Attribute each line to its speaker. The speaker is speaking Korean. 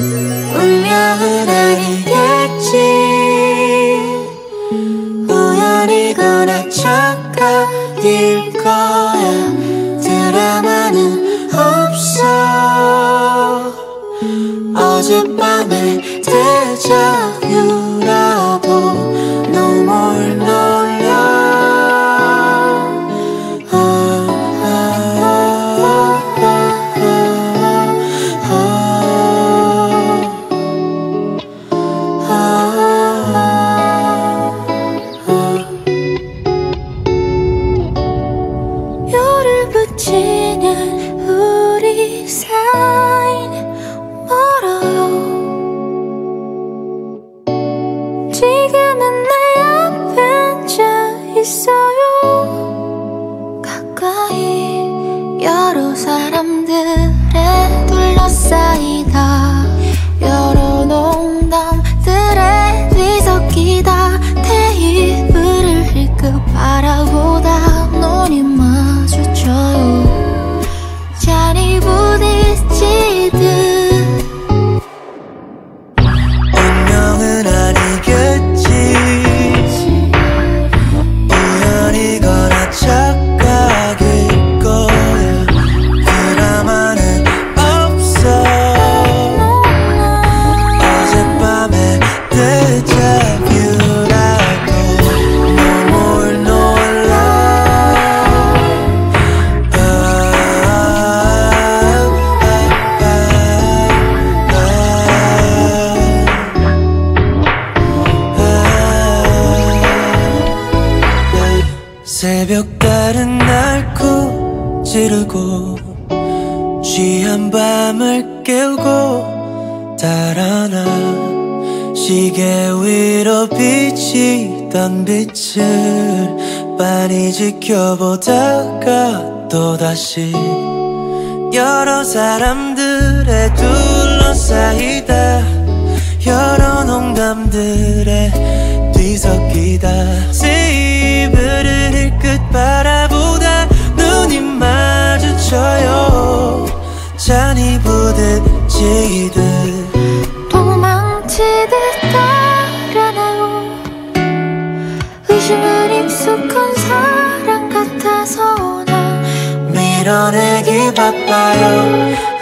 Speaker 1: 운명은 아니겠지. 우연이거나 착각일 거야. 드라마는 없어. 어젯밤의 데자뷰라도 No more 놀려. 열을 붙이는 우리 사이는 멀어요. 지금은 내 앞에 앉아 있어요. 가까이 여러 사람들에 둘러싸이다. 여러 농담들에 뒤섞이다. 테이블을 힐끗 바라보다 눈이 마주쳐요. 잔이 부딪히듯.
Speaker 2: 운명은 아니겠지. 우연이거나 착각일 거야. 드라마는 없어. 어젯밤의 데자뷰라도 No more 놀라. 새벽달은 낡고 지르고 취한 밤을 깨우고 달아나 시계 위로 비치던 빛을 빤히 지켜보다가 또다시 여러 사람들에 둘러싸이다. 여러 농담들에 뒤섞이다. 테이블을 힐끗 바라보다 눈이 마주쳐요. 잔이 부딪히듯.
Speaker 1: 도망치듯 달아나요. 의심은 익숙한 사람 같아서 난
Speaker 2: 밀어내기 바빠요.